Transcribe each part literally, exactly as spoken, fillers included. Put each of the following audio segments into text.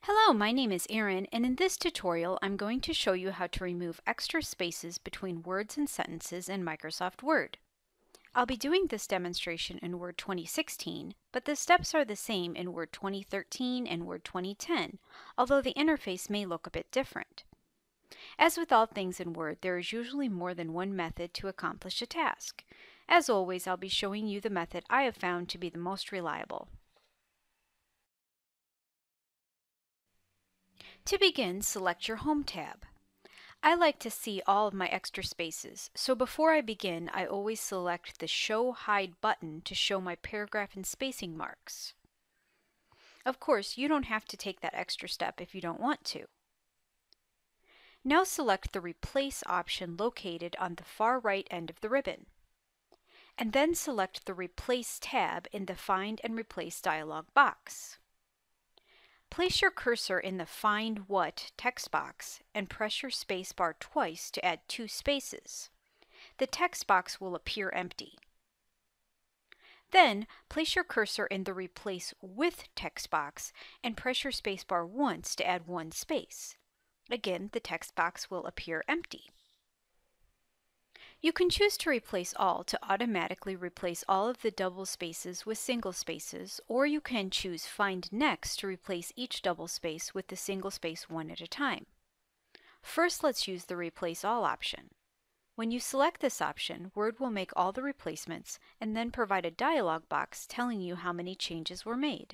Hello, my name is Erin, and in this tutorial I'm going to show you how to remove extra spaces between words and sentences in Microsoft Word. I'll be doing this demonstration in Word twenty sixteen, but the steps are the same in Word twenty thirteen and Word twenty ten, although the interface may look a bit different. As with all things in Word, there is usually more than one method to accomplish a task. As always, I'll be showing you the method I have found to be the most reliable. To begin, select your Home tab. I like to see all of my extra spaces, so before I begin, I always select the Show Hide button to show my paragraph and spacing marks. Of course, you don't have to take that extra step if you don't want to. Now select the Replace option located on the far right end of the ribbon, and then select the Replace tab in the Find and Replace dialog box. Place your cursor in the Find What text box and press your space bar twice to add two spaces. The text box will appear empty. Then, place your cursor in the Replace With text box and press your space bar once to add one space. Again, the text box will appear empty. You can choose to replace all to automatically replace all of the double spaces with single spaces, or you can choose Find Next to replace each double space with the single space one at a time. First, let's use the Replace All option. When you select this option, Word will make all the replacements and then provide a dialog box telling you how many changes were made.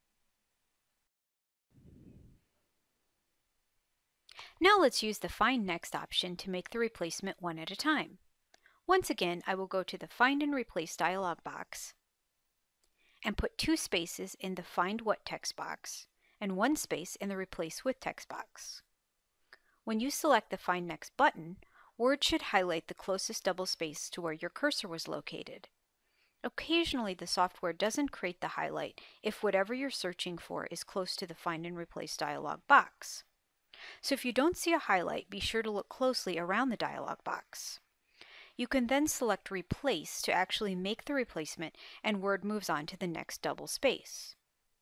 Now let's use the Find Next option to make the replacement one at a time. Once again, I will go to the Find and Replace dialog box and put two spaces in the Find What text box and one space in the Replace With text box. When you select the Find Next button, Word should highlight the closest double space to where your cursor was located. Occasionally, the software doesn't create the highlight if whatever you're searching for is close to the Find and Replace dialog box. So if you don't see a highlight, be sure to look closely around the dialog box. You can then select Replace to actually make the replacement, and Word moves on to the next double space.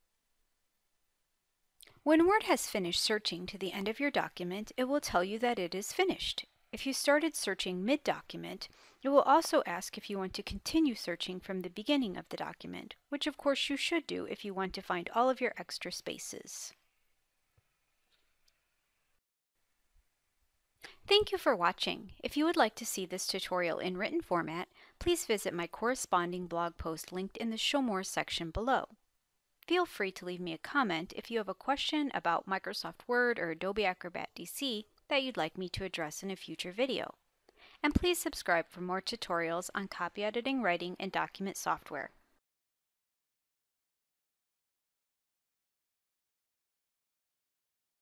When Word has finished searching to the end of your document, it will tell you that it is finished. If you started searching mid-document, it will also ask if you want to continue searching from the beginning of the document, which of course you should do if you want to find all of your extra spaces. Thank you for watching. If you would like to see this tutorial in written format, please visit my corresponding blog post linked in the Show More section below. Feel free to leave me a comment if you have a question about Microsoft Word or Adobe Acrobat D C that you'd like me to address in a future video. And please subscribe for more tutorials on copy editing, writing, and document software.